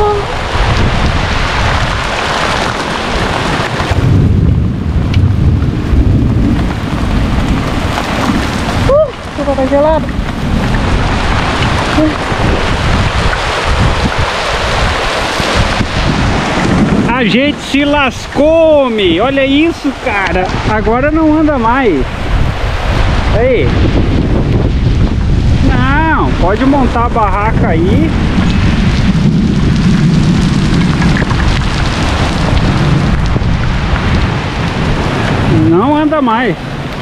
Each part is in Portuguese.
Água tá gelada. A gente se lascou, me. Olha isso, cara. Agora não anda mais. Aí. Não, pode montar a barraca aí. Não anda mais.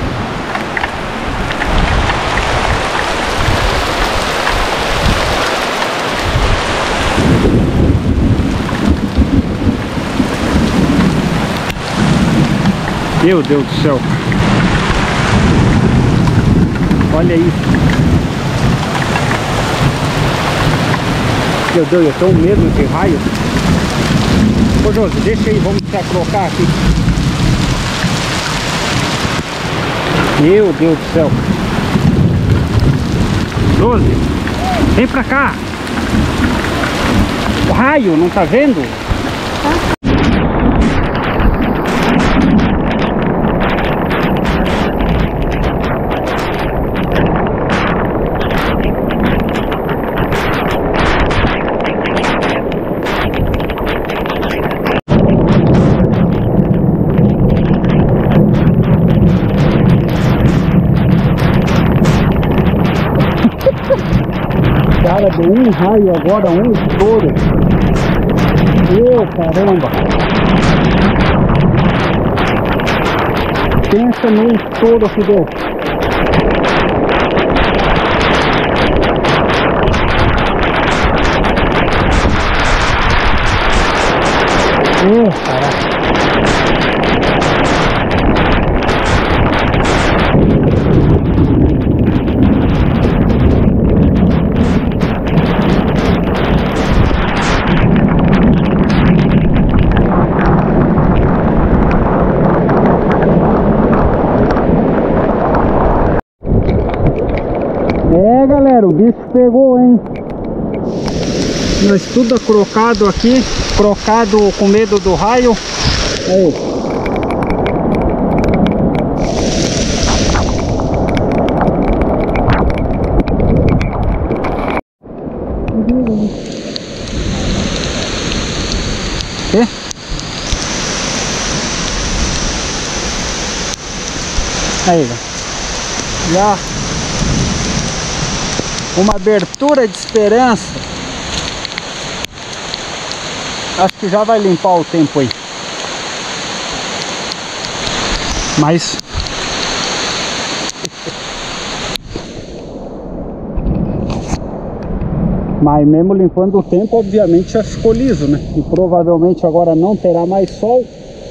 Meu Deus do céu. Olha isso. Meu Deus, eu tenho medo de raio. Ô Josi, deixa aí, vamos se acrocar aqui. Meu Deus do céu. Josi, vem pra cá. O raio, não tá vendo? Cara, deu um raio agora, um estouro. Meu caramba. Pensa num estouro que deu. Meu caraca. É, galera, o bicho pegou, hein? Nós tudo crocado aqui, crocado com medo do raio. Aí. Quê? Aí, já uma abertura de esperança. Acho que já vai limpar o tempo aí. Mas mesmo limpando o tempo, obviamente já ficou liso, né? E provavelmente agora não terá mais sol.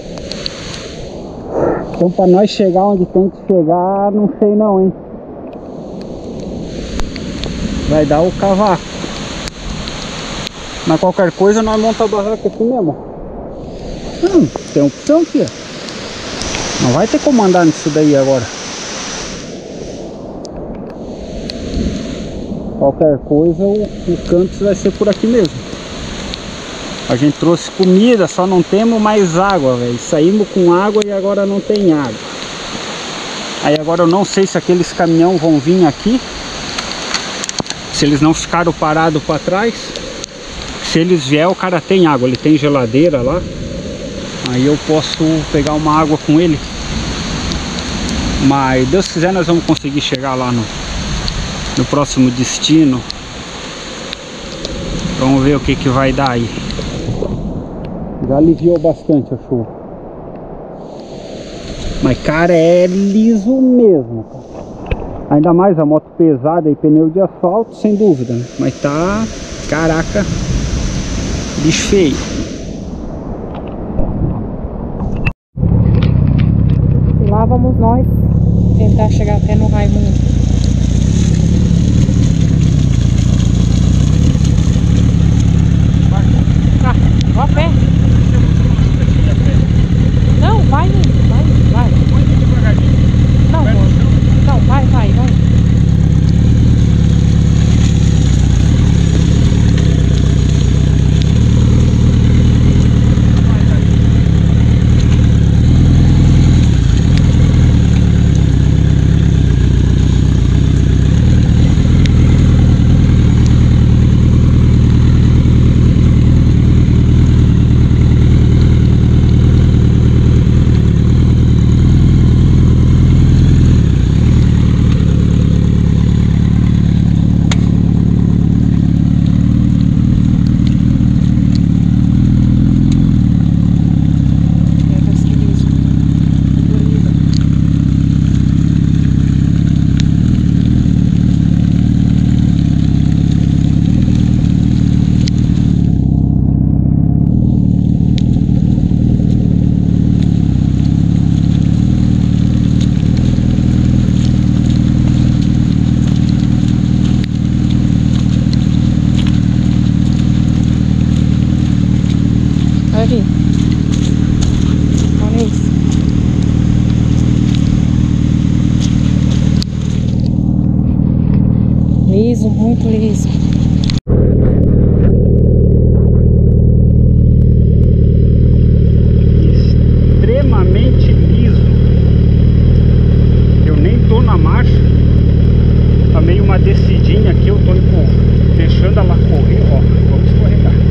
Então para nós chegar onde tem que chegar, não sei não, hein? Vai dar o cavaco. Mas qualquer coisa nós montamos a barraca aqui mesmo. Tem opção, filha. Não vai ter como andar nisso daí agora. Qualquer coisa o canto vai ser por aqui mesmo. A gente trouxe comida, só não temos mais água, velho. Saímos com água e agora não tem água. Aí agora eu não sei se aqueles caminhões vão vir aqui. Se eles não ficaram parados para trás. Se eles vier, o cara tem água, ele tem geladeira lá. Aí eu posso pegar uma água com ele. Mas Deus quiser, nós vamos conseguir chegar lá no próximo destino. Vamos ver o que vai dar aí. Já aliviou bastante a chuva. Mas cara, é liso mesmo, cara. Ainda mais a moto pesada e pneu de asfalto, sem dúvida, né? Mas tá, caraca, bicho feio. E lá vamos nós tentar chegar até no Raimundo. Tá, vou a pé. Não, vai indo, vai. Não, amor. Não, vai. aqui. Olha isso. Liso, muito liso. Extremamente liso. Eu nem tô na marcha. Tá meio uma descidinha aqui, eu tô deixando ela correr, ó. Vamos escorregar.